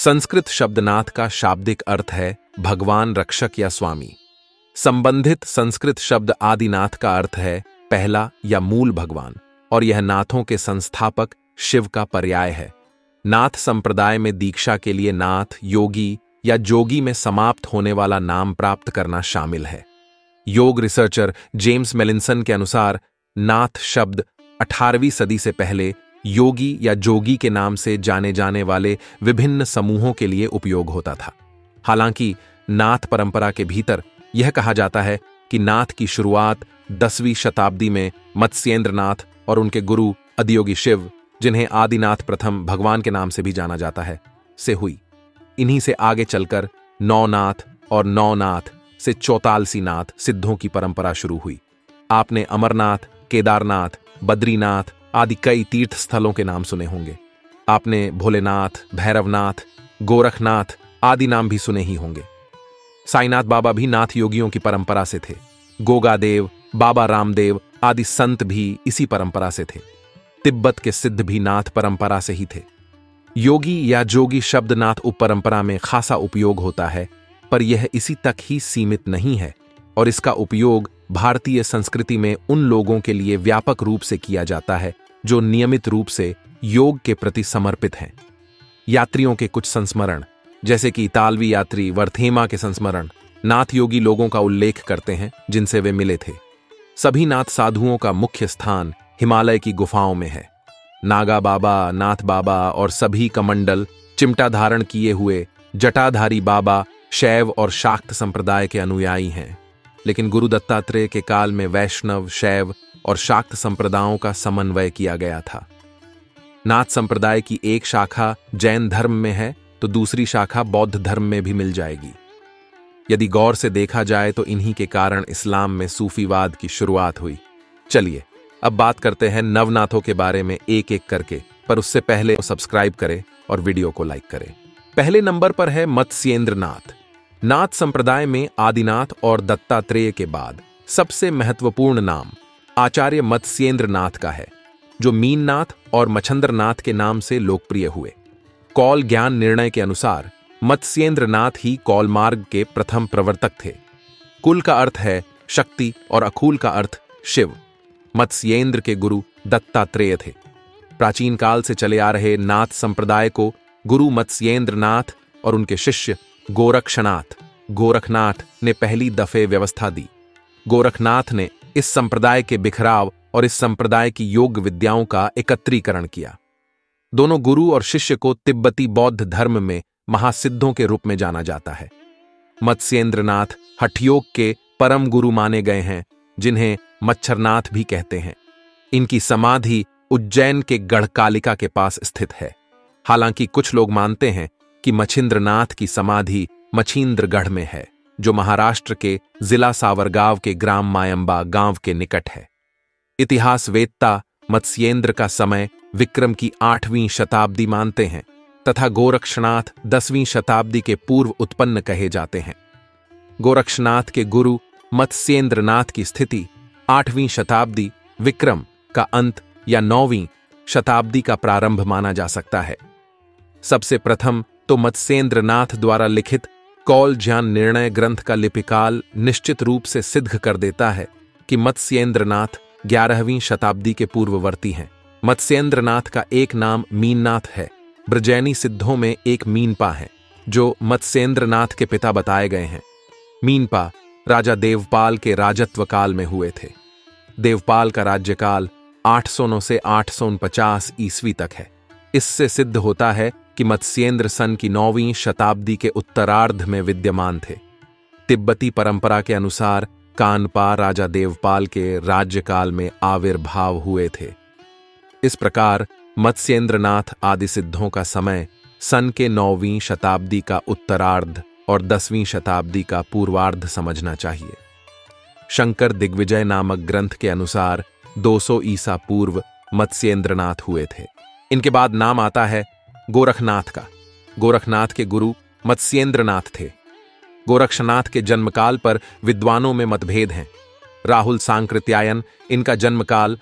संस्कृत शब्द नाथ का शाब्दिक अर्थ है भगवान, रक्षक या स्वामी। संबंधित संस्कृत शब्द आदिनाथ का अर्थ है पहला या मूल भगवान, और यह नाथों के संस्थापक शिव का पर्याय है। नाथ संप्रदाय में दीक्षा के लिए नाथ, योगी या जोगी में समाप्त होने वाला नाम प्राप्त करना शामिल है। योग रिसर्चर जेम्स मेलिंसन के अनुसार नाथ शब्द 18वीं सदी से पहले योगी या जोगी के नाम से जाने जाने वाले विभिन्न समूहों के लिए उपयोग होता था। हालांकि नाथ परंपरा के भीतर यह कहा जाता है कि नाथ की शुरुआत 10वीं शताब्दी में मत्स्येंद्र नाथ और उनके गुरु अधियोगी शिव, जिन्हें आदिनाथ प्रथम भगवान के नाम से भी जाना जाता है, से हुई। इन्हीं से आगे चलकर नौनाथ और नौनाथ से चौतालसी नाथ सिद्धों की परंपरा शुरू हुई। आपने अमरनाथ, केदारनाथ, बद्रीनाथ आदि कई तीर्थ स्थलों के नाम सुने होंगे। आपने भोलेनाथ, भैरवनाथ, गोरखनाथ आदि नाम भी सुने ही होंगे। साईनाथ बाबा भी नाथ योगियों की परंपरा से थे। गोगादेव, बाबा रामदेव आदि संत भी इसी परंपरा से थे। तिब्बत के सिद्ध भी नाथ परंपरा से ही थे। योगी या जोगी शब्द नाथ उपपरंपरा में खासा उपयोग होता है, पर यह इसी तक ही सीमित नहीं है और इसका उपयोग भारतीय संस्कृति में उन लोगों के लिए व्यापक रूप से किया जाता है जो नियमित रूप से योग के प्रति समर्पित हैं। यात्रियों के कुछ संस्मरण, जैसे कि इतालवी यात्री वर्थेमा के संस्मरण, नाथ योगी लोगों का उल्लेख करते हैं जिनसे वे मिले थे। सभी नाथ साधुओं का मुख्य स्थान हिमालय की गुफाओं में है। नागा बाबा, नाथ बाबा और सभी कमंडल, चिमटा धारण किए हुए जटाधारी बाबा शैव और शाक्त संप्रदाय के अनुयायी हैं। लेकिन गुरु दत्तात्रेय के काल में वैष्णव, शैव और शाक्त संप्रदायों का समन्वय किया गया था। नाथ संप्रदाय की एक शाखा जैन धर्म में है तो दूसरी शाखा बौद्ध धर्म में भी मिल जाएगी। यदि गौर से देखा जाए तो इन्हीं के कारण इस्लाम में सूफीवाद की शुरुआत हुई। चलिए अब बात करते हैं नवनाथों के बारे में एक एक करके, पर उससे पहले सब्सक्राइब करें और वीडियो को लाइक करें। पहले नंबर पर है मत्स्येंद्र नाथ। नाथ संप्रदाय में आदिनाथ और दत्तात्रेय के बाद सबसे महत्वपूर्ण नाम आचार्य मत्स्येंद्र नाथ का है, जो मीननाथ और मच्छंद्रनाथ के नाम से लोकप्रिय हुए। कौल ज्ञान निर्णय के अनुसार मत्स्येंद्र नाथ ही कौल मार्ग के प्रथम प्रवर्तक थे। कुल का अर्थ है शक्ति और अकूल का अर्थ शिव। मत्स्येंद्र के गुरु दत्तात्रेय थे। प्राचीन काल से चले आ रहे नाथ संप्रदाय को गुरु मत्स्येंद्र नाथ और उनके शिष्य गोरखनाथ ने पहली दफे व्यवस्था दी। गोरखनाथ ने इस संप्रदाय के बिखराव और इस संप्रदाय की योग विद्याओं का एकत्रीकरण किया। दोनों गुरु और शिष्य को तिब्बती बौद्ध धर्म में महासिद्धों के रूप में जाना जाता है। मत्स्येंद्र नाथ हठयोग के परम गुरु माने गए हैं, जिन्हें मच्छरनाथ भी कहते हैं। इनकी समाधि उज्जैन के गढ़कालिका के पास स्थित है। हालांकि कुछ लोग मानते हैं कि मच्छिंद्रनाथ की समाधि मच्छिंद्रगढ़ में है, जो महाराष्ट्र के जिला सावरगांव के ग्राम मायंबा गांव के निकट है। इतिहास वेत्ता मत्स्येंद्र का समय विक्रम की 8वीं शताब्दी मानते हैं तथा गोरक्षनाथ 10वीं शताब्दी के पूर्व उत्पन्न कहे जाते हैं। गोरक्षनाथ के गुरु मत्स्येंद्रनाथ की स्थिति 8वीं शताब्दी विक्रम का अंत या 9वीं शताब्दी का प्रारंभ माना जा सकता है। सबसे प्रथम तो मत्स्येंद्रनाथ द्वारा लिखित कौल ज्ञान निर्णय ग्रंथ का लिपिकाल निश्चित रूप से सिद्ध कर देता है कि मत्स्येंद्रनाथ 11वीं शताब्दी के पूर्ववर्ती हैं। मत्स्येंद्रनाथ का एक नाम मीननाथ है। ब्रजैनी सिद्धों में एक मीनपा है, जो मत्स्येंद्रनाथ के पिता बताए गए हैं। मीनपा राजा देवपाल के राजत्व काल में हुए थे। देवपाल का राज्यकाल 809 से 849 ईस्वी तक है। इससे सिद्ध होता है कि मत्स्येंद्र सन की 9वीं शताब्दी के उत्तरार्ध में विद्यमान थे। तिब्बती परंपरा के अनुसार कानपा राजा देवपाल के राज्यकाल में आविर्भाव हुए थे। इस प्रकार मत्स्येंद्रनाथ आदि सिद्धों का समय सन के 9वीं शताब्दी का उत्तरार्ध और 10वीं शताब्दी का पूर्वार्ध समझना चाहिए। शंकर दिग्विजय नामक ग्रंथ के अनुसार 200 ईसा पूर्व मत्स्येंद्रनाथ हुए थे। इनके बाद नाम आता है गोरखनाथ का। गोरखनाथ के गुरु मत्स्येंद्रनाथ थे। गोरक्षनाथ के जन्मकाल पर विद्वानों में मतभेद हैं। राहुल सांकृत्यायन इनका जन्मकाल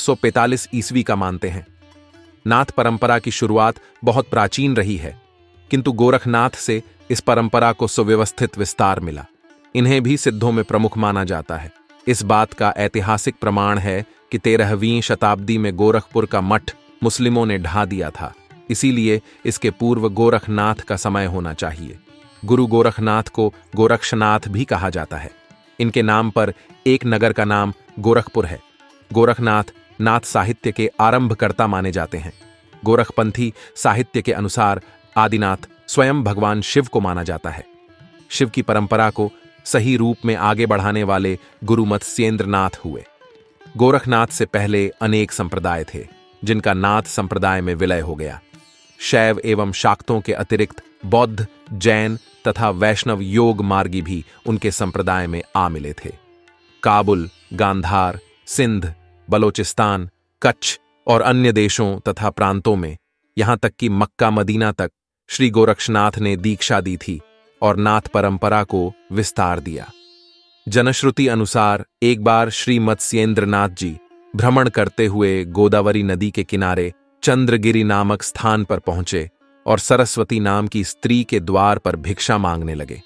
845 ईस्वी का मानते हैं। नाथ परंपरा की शुरुआत बहुत प्राचीन रही है। किंतु गोरखनाथ से इस परंपरा को सुव्यवस्थित विस्तार मिला। इन्हें भी सिद्धों में प्रमुख माना जाता है। इस बात का ऐतिहासिक प्रमाण है कि 13वीं शताब्दी में गोरखपुर का मठ मुस्लिमों ने ढा दिया था, इसीलिए इसके पूर्व गोरखनाथ का समय होना चाहिए। गुरु गोरखनाथ को गोरक्षनाथ भी कहा जाता है। इनके नाम पर एक नगर का नाम गोरखपुर है। गोरखनाथ नाथ साहित्य के आरंभकर्ता माने जाते हैं। गोरखपंथी साहित्य के अनुसार आदिनाथ स्वयं भगवान शिव को माना जाता है। शिव की परंपरा को सही रूप में आगे बढ़ाने वाले गुरु मत्स्येंद्रनाथ हुए। गोरखनाथ से पहले अनेक संप्रदाय थे, जिनका नाथ संप्रदाय में विलय हो गया। शैव एवं शाक्तों के अतिरिक्त बौद्ध, जैन तथा वैष्णव योग मार्गी भी उनके संप्रदाय में आ मिले थे। काबुल, गांधार, सिंध, बलोचिस्तान, कच्छ और अन्य देशों तथा प्रांतों में, यहां तक कि मक्का मदीना तक श्री गोरक्षनाथ ने दीक्षा दी थी और नाथ परंपरा को विस्तार दिया। जनश्रुति अनुसार एक बार श्री मत्स्येंद्रनाथ जी भ्रमण करते हुए गोदावरी नदी के किनारे चंद्रगिरी नामक स्थान पर पहुंचे और सरस्वती नाम की स्त्री के द्वार पर भिक्षा मांगने लगे।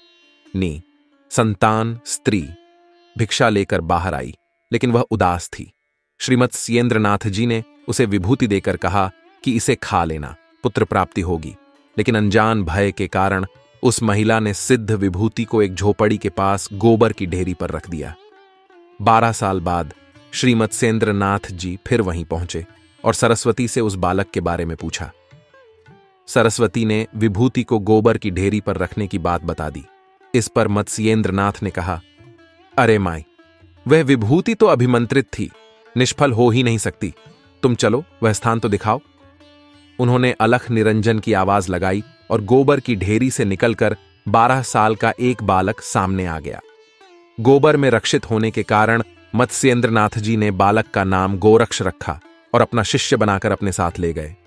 संतान स्त्री भिक्षा लेकर बाहर आई, लेकिन वह उदास थी। श्रीमद मत्स्येंद्रनाथ जी ने उसे विभूति देकर कहा कि इसे खा लेना, पुत्र प्राप्ति होगी। लेकिन अनजान भय के कारण उस महिला ने सिद्ध विभूति को एक झोपड़ी के पास गोबर की ढेरी पर रख दिया। 12 साल बाद श्री मत्स्येंद्रनाथ जी फिर वहीं पहुंचे और सरस्वती से उस बालक के बारे में पूछा। सरस्वती ने विभूति को गोबर की ढेरी पर रखने की बात बता दी। इस पर मत्स्येंद्रनाथ ने कहा, अरे माई, वह विभूति तो अभिमंत्रित थी, निष्फल हो ही नहीं सकती। तुम चलो, वह स्थान तो दिखाओ। उन्होंने अलख निरंजन की आवाज लगाई और गोबर की ढेरी से निकलकर 12 साल का एक बालक सामने आ गया। गोबर में रक्षित होने के कारण मत्स्येंद्रनाथ जी ने बालक का नाम गोरक्ष रखा और अपना शिष्य बनाकर अपने साथ ले गए।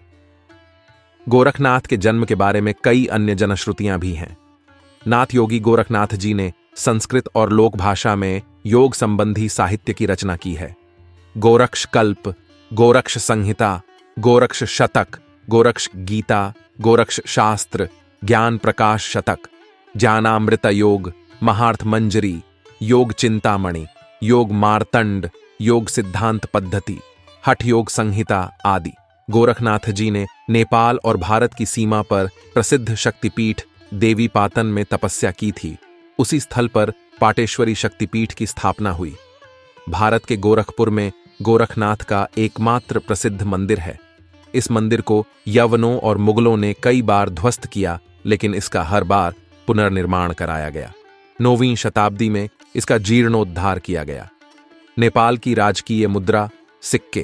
गोरखनाथ के जन्म के बारे में कई अन्य जनश्रुतियां भी हैं। नाथ योगी गोरखनाथ जी ने संस्कृत और लोक भाषा में योग संबंधी साहित्य की रचना की है। गोरक्ष कल्प, गोरक्ष संहिता, गोरक्ष शतक, गोरक्ष गीता, गोरक्ष शास्त्र, ज्ञान प्रकाश शतक, ज्ञानामृत योग, महार्थ मंजरी, योग चिंतामणि, योग मार्तंड, योग सिद्धांत पद्धति, हठ योग संहिता आदि। गोरखनाथ जी ने नेपाल और भारत की सीमा पर प्रसिद्ध शक्तिपीठ देवीपाटन में तपस्या की थी। उसी स्थल पर पाटेश्वरी शक्तिपीठ की स्थापना हुई। भारत के गोरखपुर में गोरखनाथ का एकमात्र प्रसिद्ध मंदिर है। इस मंदिर को यवनों और मुगलों ने कई बार ध्वस्त किया, लेकिन इसका हर बार पुनर्निर्माण कराया गया। 9वीं शताब्दी में इसका जीर्णोद्धार किया गया। नेपाल की राजकीय मुद्रा सिक्के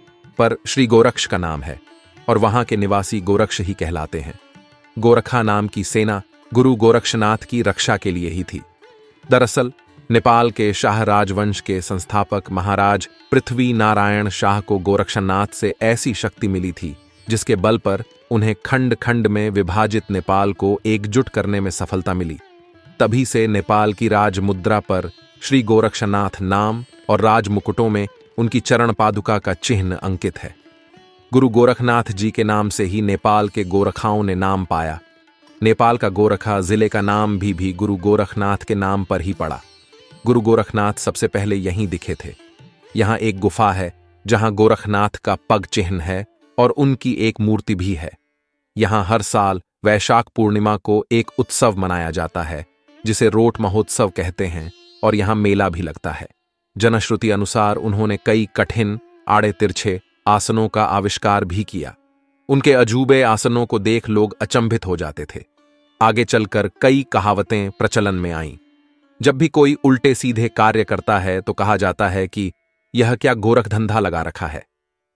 पर श्री गोरक्ष का नाम है और वहां के निवासी गोरक्ष ही कहलाते हैं। गोरखा नाम की सेना गुरु गोरक्षनाथ की रक्षा के लिए ही थी। दरअसल नेपाल के शाह राजवंश के संस्थापक महाराज पृथ्वी नारायण शाह को गोरक्षनाथ से ऐसी शक्ति मिली थी जिसके बल पर उन्हें खंड खंड में विभाजित नेपाल को एकजुट करने में सफलता मिली। तभी से नेपाल की राज मुद्रा पर श्री गोरक्षनाथ नाम और राजमुकुटों में उनकी चरण पादुका का चिन्ह अंकित है। गुरु गोरखनाथ जी के नाम से ही नेपाल के गोरखाओं ने नाम पाया। नेपाल का गोरखा जिले का नाम भी गुरु गोरखनाथ के नाम पर ही पड़ा। गुरु गोरखनाथ सबसे पहले यहीं दिखे थे। यहाँ एक गुफा है जहां गोरखनाथ का पग चिन्ह है और उनकी एक मूर्ति भी है। यहाँ हर साल वैशाख पूर्णिमा को एक उत्सव मनाया जाता है जिसे रोट महोत्सव कहते हैं और यहाँ मेला भी लगता है। जनश्रुति अनुसार उन्होंने कई कठिन आड़े तिरछे आसनों का आविष्कार भी किया। उनके अजूबे आसनों को देख लोग अचंभित हो जाते थे। आगे चलकर कई कहावतें प्रचलन में आईं। जब भी कोई उल्टे सीधे कार्य करता है तो कहा जाता है कि यह क्या गोरख धंधा लगा रखा है।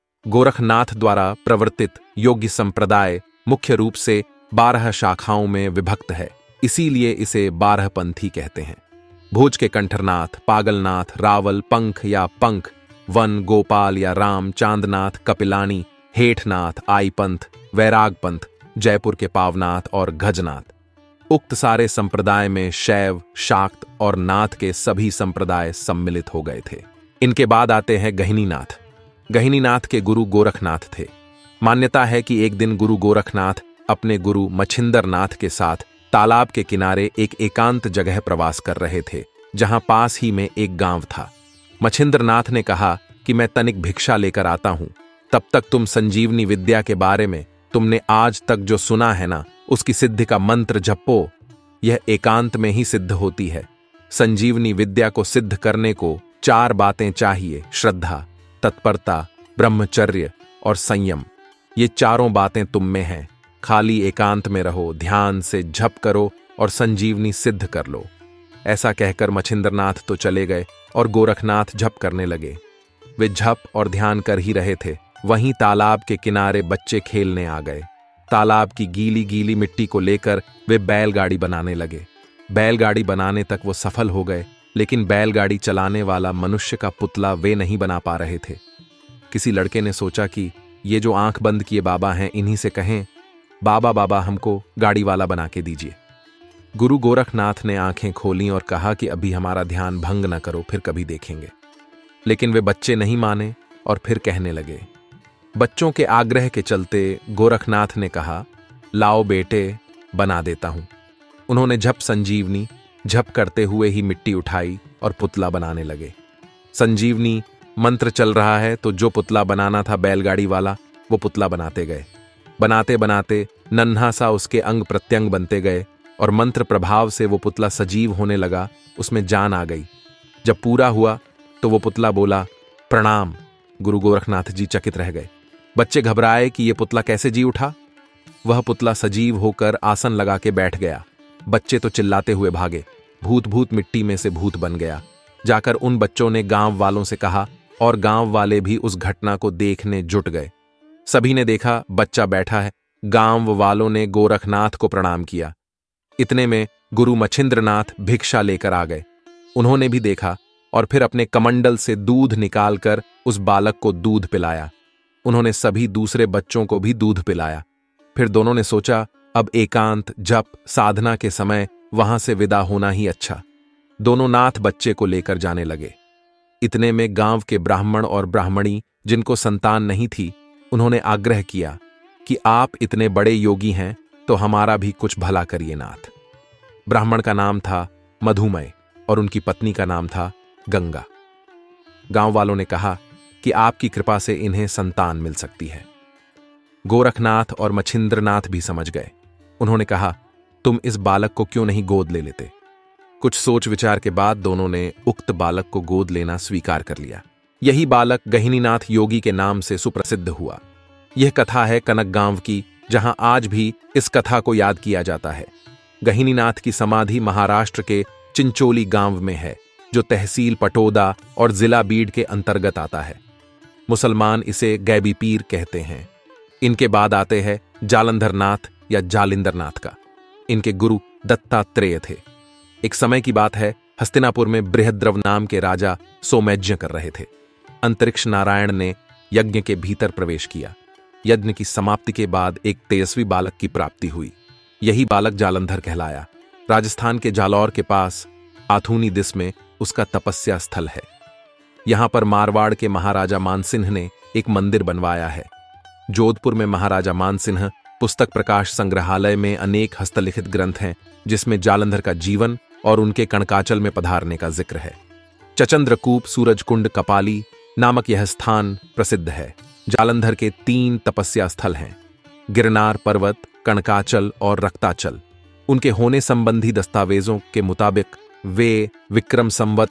गोरखनाथ द्वारा प्रवर्तित योग्य संप्रदाय मुख्य रूप से 12 शाखाओं में विभक्त है, इसीलिए इसे 12 पंथी कहते हैं। भुज के कंठरनाथ, पागलनाथ, रावल, पंख या पंख, वन, गोपाल या राम, चांदनाथ, कपिलानी, हेठनाथ, आईपंथ, वैरागपंथ, जयपुर के पावनाथ और गजनाथ। उक्त सारे संप्रदाय में शैव, शाक्त और नाथ के सभी संप्रदाय सम्मिलित हो गए थे। इनके बाद आते हैं गहिनीनाथ। गहिनीनाथ के गुरु गोरखनाथ थे। मान्यता है कि एक दिन गुरु गोरखनाथ अपने गुरु मछिंदर नाथ के साथ तालाब के किनारे एक एकांत जगह प्रवास कर रहे थे, जहां पास ही में एक गांव था। मछिंद्र नाथ ने कहा कि मैं तनिक भिक्षा लेकर आता हूं, तब तक तुम संजीवनी विद्या के बारे में तुमने आज तक जो सुना है ना, उसकी सिद्धि का मंत्र जपो। यह एकांत में ही सिद्ध होती है। संजीवनी विद्या को सिद्ध करने को 4 बातें चाहिए: श्रद्धा, तत्परता, ब्रह्मचर्य और संयम। ये चारों बातें तुम में हैं। खाली एकांत में रहो, ध्यान से जप करो और संजीवनी सिद्ध कर लो। ऐसा कहकर मछिंद्रनाथ तो चले गए और गोरखनाथ जप करने लगे। वे जप और ध्यान कर ही रहे थे, वहीं तालाब के किनारे बच्चे खेलने आ गए। तालाब की गीली गीली मिट्टी को लेकर वे बैलगाड़ी बनाने लगे। बैलगाड़ी बनाने तक वो सफल हो गए, लेकिन बैलगाड़ी चलाने वाला मनुष्य का पुतला वे नहीं बना पा रहे थे। किसी लड़के ने सोचा कि ये जो आंख बंद किए बाबा हैं, इन्हीं से कहें, बाबा बाबा हमको गाड़ी वाला बना के दीजिए। गुरु गोरखनाथ ने आंखें खोलीं और कहा कि अभी हमारा ध्यान भंग न करो, फिर कभी देखेंगे। लेकिन वे बच्चे नहीं माने और फिर कहने लगे। बच्चों के आग्रह के चलते गोरखनाथ ने कहा, लाओ बेटे, बना देता हूं। उन्होंने झप संजीवनी झप करते हुए ही मिट्टी उठाई और पुतला बनाने लगे। संजीवनी मंत्र चल रहा है तो जो पुतला बनाना था बैलगाड़ी वाला, वो पुतला बनाते गए। बनाते बनाते नन्हा सा उसके अंग प्रत्यंग बनते गए और मंत्र प्रभाव से वो पुतला सजीव होने लगा, उसमें जान आ गई। जब पूरा हुआ तो वो पुतला बोला, प्रणाम। गुरु गोरखनाथ जी चकित रह गए। बच्चे घबराए कि ये पुतला कैसे जी उठा। वह पुतला सजीव होकर आसन लगा के बैठ गया। बच्चे तो चिल्लाते हुए भागे। भूत भूत मिट्टी में से भूत बन गया। जाकर उन बच्चों ने गांव वालों से कहा और गांव वाले भी उस घटना को देखने जुट गए। सभी ने देखा बच्चा बैठा है। गांव वालों ने गोरखनाथ को प्रणाम किया। इतने में गुरु मछिंद्रनाथ भिक्षा लेकर आ गए। उन्होंने भी देखा और फिर अपने कमंडल से दूध निकालकर उस बालक को दूध पिलाया। उन्होंने सभी दूसरे बच्चों को भी दूध पिलाया। फिर दोनों ने सोचा, अब एकांत, जप, साधना के समय वहां से विदा होना ही अच्छा। दोनों नाथ बच्चे को लेकर जाने लगे। इतने में गांव के ब्राह्मण और ब्राह्मणी, जिनको संतान नहीं थी, उन्होंने आग्रह किया कि आप इतने बड़े योगी हैं तो हमारा भी कुछ भला करिए नाथ। ब्राह्मण का नाम था मधुमय और उनकी पत्नी का नाम था गंगा। गांव वालों ने कहा कि आपकी कृपा से इन्हें संतान मिल सकती है। गोरखनाथ और मछिंद्रनाथ भी समझ गए। उन्होंने कहा, तुम इस बालक को क्यों नहीं गोद ले लेते। कुछ सोच विचार के बाद दोनों ने उक्त बालक को गोद लेना स्वीकार कर लिया। यही बालक गहिनीनाथ योगी के नाम से सुप्रसिद्ध हुआ। यह कथा है कनक गांव की, जहां आज भी इस कथा को याद किया जाता है। गहिनीनाथ की समाधि महाराष्ट्र के चिंचोली गांव में है, जो तहसील पटोदा और जिला बीड के अंतर्गत आता है। मुसलमान इसे गैबी पीर कहते हैं। इनके बाद आते हैं जालंधर नाथ या जालिंदर नाथ का। इनके गुरु दत्तात्रेय थे। एक समय की बात है, हस्तिनापुर में बृहद्रव नाम के राजा सोमयज्ञ कर रहे थे। अंतरिक्ष नारायण ने यज्ञ के भीतर प्रवेश किया। यज्ञ की समाप्ति के बाद एक तेजस्वी बालक की प्राप्ति हुई। यही बालक जालंधर कहलाया। राजस्थान के जालौर के पास आथूनी दिस में उसका तपस्या स्थल है। यहां पर मारवाड़ के महाराजा मानसिंह ने एक मंदिर बनवाया है। जोधपुर में महाराजा मानसिंह पुस्तक प्रकाश संग्रहालय में अनेक हस्तलिखित ग्रंथ हैं, जिसमें जालंधर का जीवन और उनके कणकाचल में पधारने का जिक्र है। चचंद्रकूप, सूरजकुंड, कपाली नामक यह स्थान प्रसिद्ध है। जालंधर के 3 तपस्या स्थल हैं, गिरनार पर्वत, कणकाचल और रक्ताचल। उनके होने संबंधी दस्तावेजों के मुताबिक वे विक्रम संवत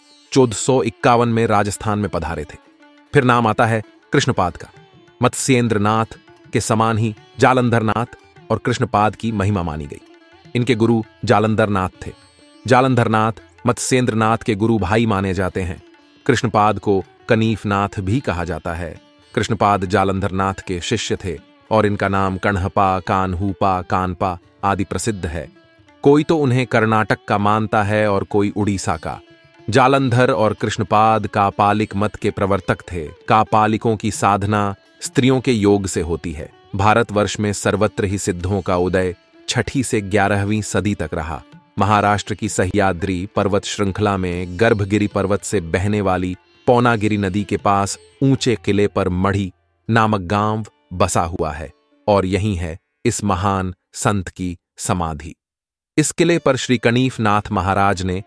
1451 में राजस्थान में पधारे थे। फिर नाम आता है कृष्णपाद का। मत्स्येंद्र नाथ के समान ही जालंधर नाथ और कृष्णपाद की महिमा मानी गई। इनके गुरु जालंधर नाथ थे। जालंधर नाथ मत्स्येंद्र नाथ के गुरु भाई माने जाते हैं। कृष्णपाद को कनीफ नाथ भी कहा जाता है। कृष्णपाद जालंधर नाथ के शिष्य थे और इनका नाम कण्हपा, कान्हूपा, कानपा आदि प्रसिद्ध है। कोई तो उन्हें कर्नाटक का मानता है और कोई उड़ीसा का। जालंधर और कृष्णपाद कापालिक मत के प्रवर्तक थे। कापालिकों की साधना स्त्रियों के योग से होती है। भारतवर्ष में सर्वत्र ही सिद्धों का उदय 6ठी से 11वीं सदी तक रहा। महाराष्ट्र की सह्याद्री पर्वत श्रृंखला में गर्भगिरी पर्वत से बहने वाली पौनागिरी नदी के पास ऊंचे किले पर मढ़ी नामक गांव बसा हुआ है और यही है इस महान संत की समाधि। इस किले पर श्री कनीफनाथ महाराज ने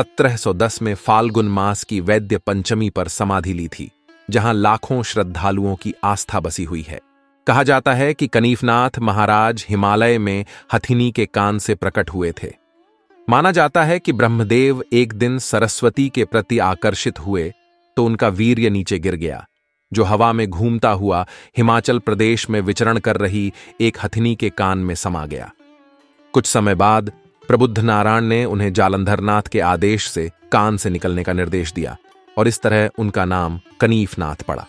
1710 में फाल्गुन मास की वैद्य पंचमी पर समाधि ली थी, जहां लाखों श्रद्धालुओं की आस्था बसी हुई है। कहा जाता है कि कनीफनाथ महाराज हिमालय में हथिनी के कान से प्रकट हुए थे। माना जाता है कि ब्रह्मदेव एक दिन सरस्वती के प्रति आकर्षित हुए तो उनका वीर्य नीचे गिर गया, जो हवा में घूमता हुआ हिमाचल प्रदेश में विचरण कर रही एक हथिनी के कान में समा गया। कुछ समय बाद प्रबुद्ध नारायण ने उन्हें जालंधरनाथ के आदेश से कान से निकलने का निर्देश दिया और इस तरह उनका नाम कनीफनाथ पड़ा।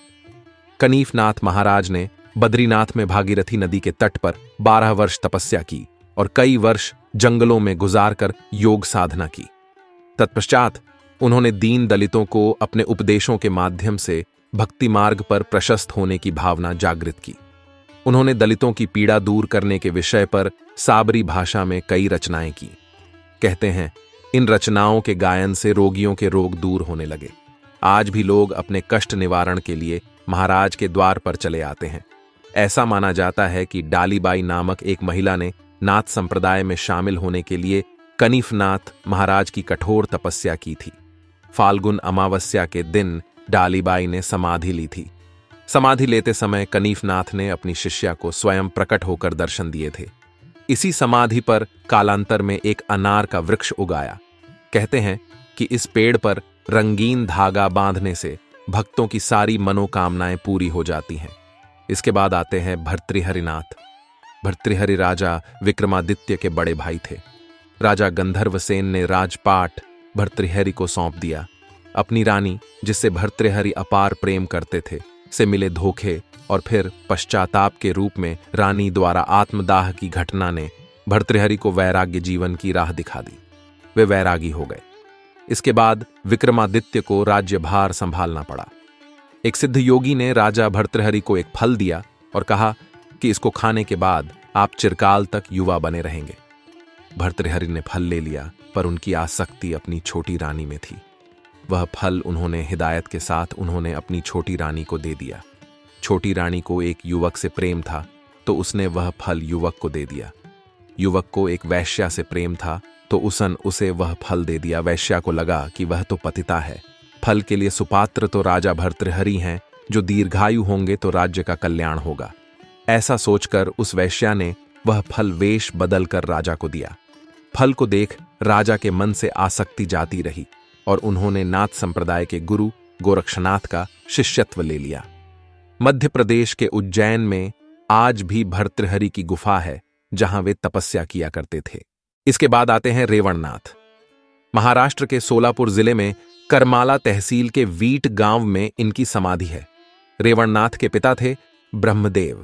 कनीफनाथ महाराज ने बद्रीनाथ में भागीरथी नदी के तट पर 12 वर्ष तपस्या की और कई वर्ष जंगलों में गुजारकर योग साधना की। तत्पश्चात उन्होंने दीन दलितों को अपने उपदेशों के माध्यम से भक्ति मार्ग पर प्रशस्त होने की भावना जागृत की। उन्होंने दलितों की पीड़ा दूर करने के विषय पर साबरी भाषा में कई रचनाएं की। कहते हैं, इन रचनाओं के गायन से रोगियों के रोग दूर होने लगे। आज भी लोग अपने कष्ट निवारण के लिए महाराज के द्वार पर चले आते हैं। ऐसा माना जाता है कि डालीबाई नामक एक महिला ने नाथ संप्रदाय में शामिल होने के लिए कनीफनाथ महाराज की कठोर तपस्या की थी। फाल्गुन अमावस्या के दिन डालीबाई ने समाधि ली थी। समाधि लेते समय कनीफनाथ ने अपनी शिष्या को स्वयं प्रकट होकर दर्शन दिए थे। इसी समाधि पर कालांतर में एक अनार का वृक्ष उगाया। कहते हैं कि इस पेड़ पर रंगीन धागा बांधने से भक्तों की सारी मनोकामनाएं पूरी हो जाती हैं। इसके बाद आते हैं भर्तृहरिनाथ। भर्तृहरि राजा विक्रमादित्य के बड़े भाई थे। राजा गंधर्वसेन ने राजपाट भर्तृहरि को सौंप दिया। अपनी रानी, जिससे भर्तृहरि अपार प्रेम करते थे, से मिले धोखे और फिर पश्चाताप के रूप में रानी द्वारा आत्मदाह की घटना ने भर्तृहरि को वैराग्य जीवन की राह दिखा दी। वे वैरागी हो गए। इसके बाद विक्रमादित्य को राज्यभार संभालना पड़ा। एक सिद्ध योगी ने राजा भर्तृहरि को एक फल दिया और कहा कि इसको खाने के बाद आप चिरकाल तक युवा बने रहेंगे। भर्तृहरि ने फल ले लिया, पर उनकी आसक्ति अपनी छोटी रानी में थी। वह फल उन्होंने हिदायत के साथ उन्होंने अपनी छोटी रानी को दे दिया। छोटी रानी को एक युवक से प्रेम था तो उसने वह फल युवक को दे दिया। युवक को एक वैश्या से प्रेम था तो उसने उसे वह फल दे दिया। वैश्या को लगा कि वह तो पतिता है, फल के लिए सुपात्र तो राजा भर्तृहरि हैं, जो दीर्घायु होंगे तो राज्य का कल्याण होगा। ऐसा सोचकर उस वैश्या ने वह फल वेश बदल कर राजा को दिया। फल को देख राजा के मन से आसक्ति जाती रही और उन्होंने नाथ संप्रदाय के गुरु गोरक्षनाथ का शिष्यत्व ले लिया। मध्य प्रदेश के उज्जैन में आज भी भर्तृहरि की गुफा है, जहां वे तपस्या किया करते थे। इसके बाद आते हैं रेवणनाथ। महाराष्ट्र के सोलापुर जिले में करमाला तहसील के वीट गांव में इनकी समाधि है। रेवणनाथ के पिता थे ब्रह्मदेव।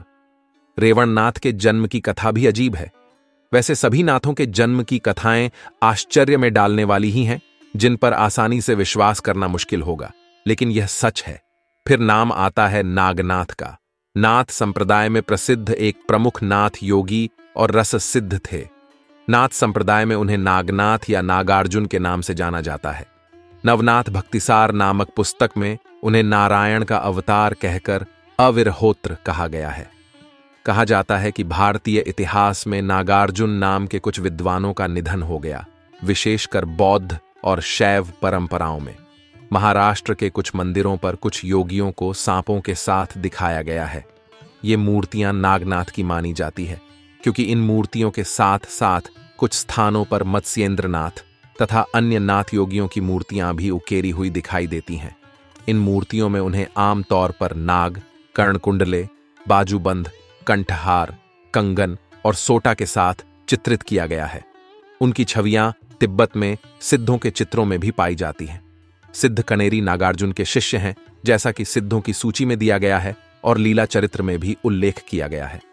रेवणनाथ के जन्म की कथा भी अजीब है। वैसे सभी नाथों के जन्म की कथाएं आश्चर्य में डालने वाली ही हैं, जिन पर आसानी से विश्वास करना मुश्किल होगा, लेकिन यह सच है। फिर नाम आता है नागनाथ का। नाथ संप्रदाय में प्रसिद्ध एक प्रमुख नाथ योगी और रस सिद्ध थे। नाथ संप्रदाय में उन्हें नागनाथ या नागार्जुन के नाम से जाना जाता है। नवनाथ भक्तिसार नामक पुस्तक में उन्हें नारायण का अवतार कहकर अविरहोत्र कहा गया है। कहा जाता है कि भारतीय इतिहास में नागार्जुन नाम के कुछ विद्वानों का निधन हो गया, विशेषकर बौद्ध और शैव परंपराओं में। महाराष्ट्र के कुछ मंदिरों पर कुछ योगियों को सांपों के साथ दिखाया गया है। ये मूर्तियां नागनाथ की मानी जाती है, क्योंकि इन मूर्तियों के साथ साथ कुछ स्थानों पर मत्स्येंद्रनाथ तथा अन्य नाथ योगियों की मूर्तियां भी उकेरी हुई दिखाई देती हैं। इन मूर्तियों में उन्हें आमतौर पर नाग, कर्णकुंडले, बाजूबंद, कंठहार, कंगन और सोटा के साथ चित्रित किया गया है। उनकी छवियां तिब्बत में सिद्धों के चित्रों में भी पाई जाती हैं। सिद्ध कनेरी नागार्जुन के शिष्य हैं, जैसा कि सिद्धों की सूची में दिया गया है और लीला चरित्र में भी उल्लेख किया गया है।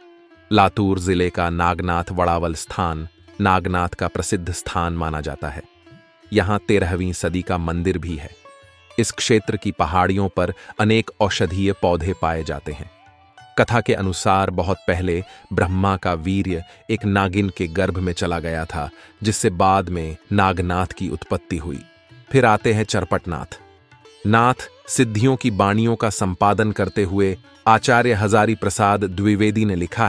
लातूर जिले का नागनाथ वड़ावल स्थान नागनाथ का प्रसिद्ध स्थान माना जाता है। यहां 13वीं सदी का मंदिर भी है। इस क्षेत्र की पहाड़ियों पर अनेक औषधीय पौधे पाए जाते हैं। कथा के अनुसार बहुत पहले ब्रह्मा का वीर्य एक नागिन के गर्भ में चला गया था, जिससे बाद में नागनाथ की उत्पत्ति हुई। फिर आते हैं चरपटनाथ। नाथ सिद्धियों की बाणियों का संपादन करते हुए आचार्य हजारी प्रसाद द्विवेदी ने लिखा है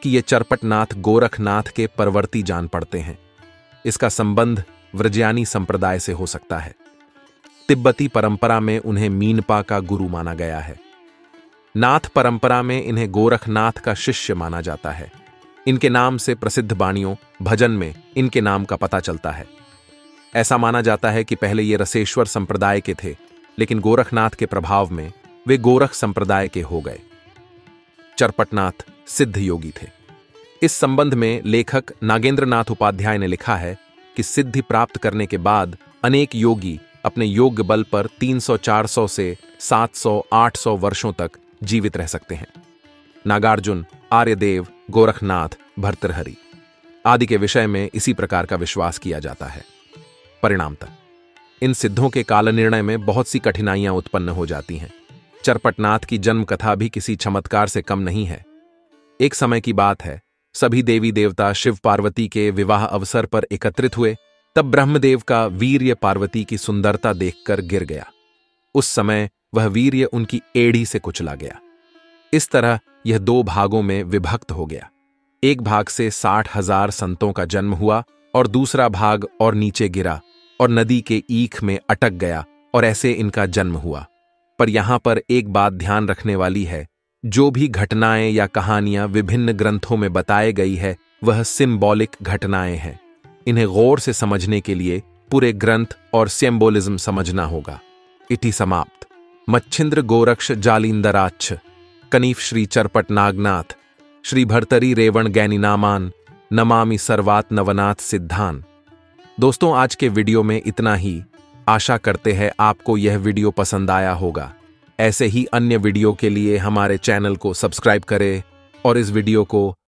कि ये चरपटनाथ गोरखनाथ के परवर्ती जान पड़ते हैं। इसका संबंध व्रजयानी संप्रदाय से हो सकता है। तिब्बती परंपरा में उन्हें मीनपा का गुरु माना गया है। नाथ परंपरा में इन्हें गोरखनाथ का शिष्य माना जाता है। इनके नाम से प्रसिद्ध बाणियों भजन में इनके नाम का पता चलता है। ऐसा माना जाता है कि पहले ये रसेश्वर संप्रदाय के थे, लेकिन गोरखनाथ के प्रभाव में वे गोरख संप्रदाय के हो गए। चरपटनाथ सिद्ध योगी थे। इस संबंध में लेखक नागेंद्रनाथ उपाध्याय ने लिखा है कि सिद्धि प्राप्त करने के बाद अनेक योगी अपने योग्य बल पर 300-400 से 700-800 वर्षों तक जीवित रह सकते हैं। नागार्जुन, आर्यदेव, गोरखनाथ, भर्तृहरि आदि के विषय में इसी प्रकार का विश्वास किया जाता है। परिणामतः इन सिद्धों के काल निर्णय में बहुत सी कठिनाइयां उत्पन्न हो जाती हैं। चरपटनाथ की जन्म कथा भी किसी चमत्कार से कम नहीं है। एक समय की बात है, सभी देवी देवता शिव पार्वती के विवाह अवसर पर एकत्रित हुए। तब ब्रह्मदेव का वीर्य पार्वती की सुंदरता देखकर गिर गया। उस समय वह वीर्य उनकी एड़ी से कुचला गया। इस तरह यह 2 भागों में विभक्त हो गया। एक भाग से 60,000 संतों का जन्म हुआ और दूसरा भाग और नीचे गिरा और नदी के ईख में अटक गया और ऐसे इनका जन्म हुआ। पर यहां पर एक बात ध्यान रखने वाली है, जो भी घटनाएं या कहानियां विभिन्न ग्रंथों में बताई गई है वह सिंबॉलिक घटनाएं हैं। इन्हें गौर से समझने के लिए पूरे ग्रंथ और सिंबोलिज्म समझना होगा। इति समाप्त। मच्छिंद्र गोरक्ष जालिंदराच्छ कनीफ श्री चरपट नागनाथ श्री भर्तरी रेवण गैनिनामान नमामि सर्वात नवनाथ सिद्धान। दोस्तों, आज के वीडियो में इतना ही। आशा करते हैं आपको यह वीडियो पसंद आया होगा। ऐसे ही अन्य वीडियो के लिए हमारे चैनल को सब्सक्राइब करें और इस वीडियो को